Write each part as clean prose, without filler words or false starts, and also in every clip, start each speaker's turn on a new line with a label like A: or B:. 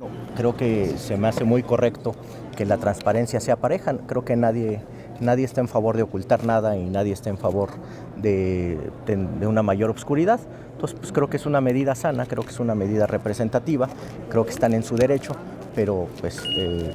A: Creo que se me hace muy correcto que la transparencia sea pareja. Creo que nadie está en favor de ocultar nada y nadie está en favor de una mayor obscuridad. Entonces, pues creo que es una medida sana, creo que es una medida representativa, creo que están en su derecho, pero pues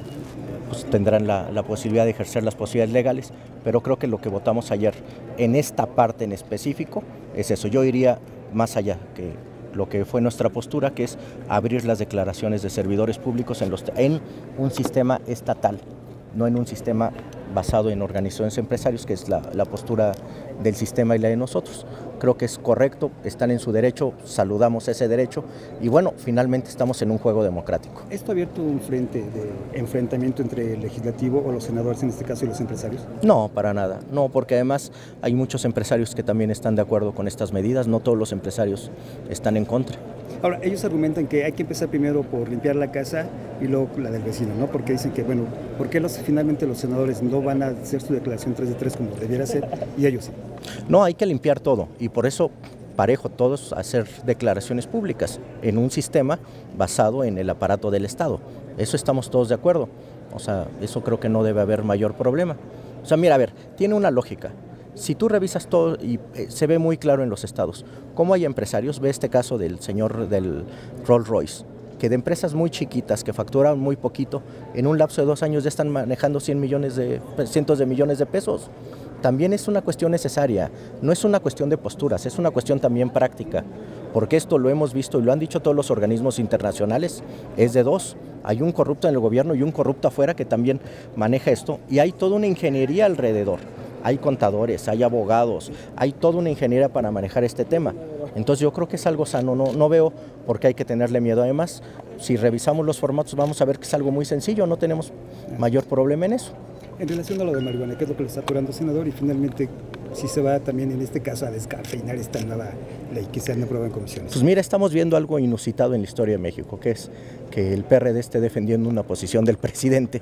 A: tendrán la posibilidad de ejercer las posibilidades legales, pero creo que lo que votamos ayer en esta parte en específico es eso. Yo iría más allá que lo que fue nuestra postura, que es abrir las declaraciones de servidores públicos en un sistema estatal, no en un sistema basado en organizaciones empresarios, que es la postura del sistema y la de nosotros. Creo que es correcto, están en su derecho, saludamos ese derecho y bueno, finalmente estamos en un juego democrático.
B: ¿Esto ha abierto un frente de enfrentamiento entre el legislativo o los senadores, en este caso, y los empresarios?
A: No, para nada, no, porque además hay muchos empresarios que también están de acuerdo con estas medidas, no todos los empresarios están en contra.
B: Ahora, ellos argumentan que hay que empezar primero por limpiar la casa y luego la del vecino, ¿no? Porque dicen que, bueno, ¿por qué finalmente los senadores no van a hacer su declaración 3 de 3 como debiera ser y ellos sí?
A: No, hay que limpiar todo y por eso parejo todos hacer declaraciones públicas en un sistema basado en el aparato del Estado. Eso estamos todos de acuerdo. O sea, eso creo que no debe haber mayor problema. O sea, mira, a ver, tiene una lógica. Si tú revisas todo y se ve muy claro en los estados, cómo hay empresarios, ve este caso del señor del Rolls Royce, que de empresas muy chiquitas que facturan muy poquito, en un lapso de 2 años ya están manejando cientos de millones de pesos. También es una cuestión necesaria, no es una cuestión de posturas, es una cuestión también práctica, porque esto lo hemos visto y lo han dicho todos los organismos internacionales, es de dos. Hay un corrupto en el gobierno y un corrupto afuera que también maneja esto, y hay toda una ingeniería alrededor. Hay contadores, hay abogados, hay toda una ingeniería para manejar este tema. Entonces yo creo que es algo sano, no veo por qué hay que tenerle miedo. Además, si revisamos los formatos vamos a ver que es algo muy sencillo, no tenemos mayor problema en eso.
B: En relación a lo de marihuana, ¿qué es lo que le está apurando, senador? Y finalmente, si se va también en este caso a descafeinar esta nueva ley que se han aprobado en comisiones.
A: Pues mira, estamos viendo algo inusitado en la historia de México, que es que el PRD esté defendiendo una posición del presidente,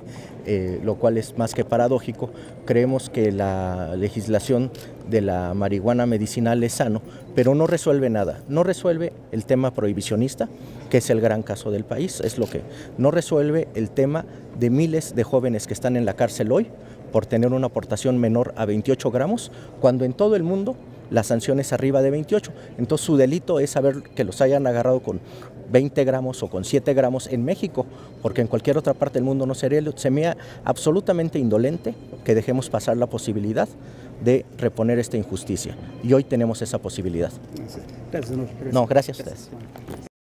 A: lo cual es más que paradójico. Creemos que la legislación de la marihuana medicinal es sano, pero no resuelve nada. No resuelve el tema prohibicionista, que es el gran caso del país, es lo que no resuelve el tema de miles de jóvenes que están en la cárcel hoy por tener una aportación menor a 28 gramos, cuando en todo el mundo la sanción es arriba de 28. Entonces su delito es saber que los hayan agarrado con 20 gramos o con 7 gramos en México, porque en cualquier otra parte del mundo no sería. Se me hace absolutamente indolente que dejemos pasar la posibilidad de reponer esta injusticia. Y hoy tenemos esa posibilidad.
B: Gracias,
A: no, gracias a ustedes.